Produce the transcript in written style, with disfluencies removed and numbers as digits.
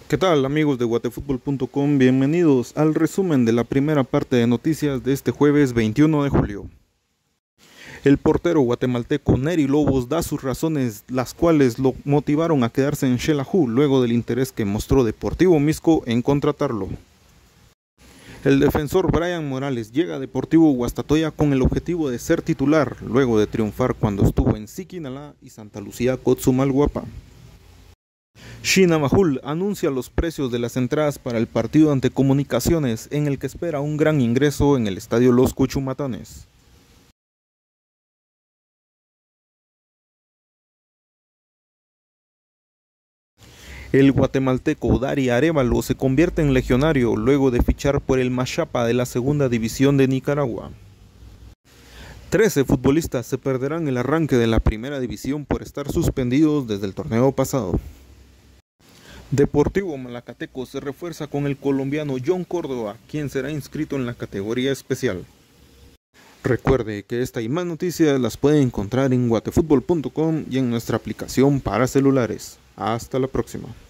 ¿Qué tal amigos de guatefutbol.com? Bienvenidos al resumen de la primera parte de noticias de este jueves 21 de julio. El portero guatemalteco Nery Lobos da sus razones, las cuales lo motivaron a quedarse en Xelajú luego del interés que mostró Deportivo Misco en contratarlo. El defensor Brian Morales llega a Deportivo Guastatoya con el objetivo de ser titular, luego de triunfar cuando estuvo en Siquinalá y Santa Lucía Cotzumalguapa. Shina Mahul anuncia los precios de las entradas para el partido ante Comunicaciones, en el que espera un gran ingreso en el estadio Los Cuchumatanes. El guatemalteco Dari Arévalo se convierte en legionario luego de fichar por el Mashapa de la segunda división de Nicaragua. 13 futbolistas se perderán el arranque de la primera división por estar suspendidos desde el torneo pasado. Deportivo Malacateco se refuerza con el colombiano John Córdoba, quien será inscrito en la categoría especial. Recuerde que esta y más noticias las puede encontrar en guatefutbol.com y en nuestra aplicación para celulares. Hasta la próxima.